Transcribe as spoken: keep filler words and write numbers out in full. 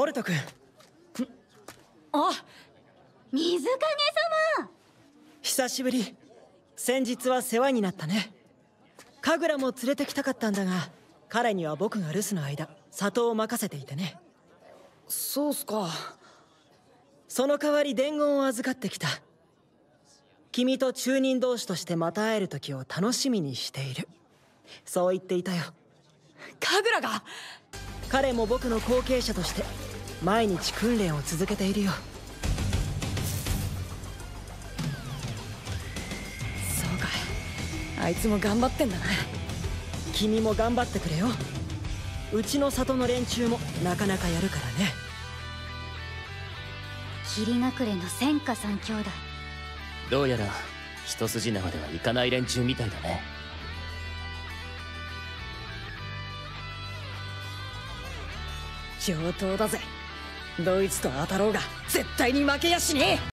ルト君。 あ、水影様。 久しぶり。先日は世話になったね。神楽も連れてきたかったんだが、彼には僕が留守の間里を任せていてね。 そうっすか。 その代わり伝言を預かってきた。君と中人同士としてまた会える時を楽しみにしている、そう言っていたよ。 神楽が。 彼も僕の後継者として毎日訓練を続けているよ。 そうか、あいつも頑張ってんだな。 君も頑張ってくれよ。うちの里の連中もなかなかやるからね。 霧隠れの千華三兄弟、 どうやら一筋縄ではいかない連中みたいだね。 上等だぜ。ドイツと当たろうが絶対に負けやしねえ。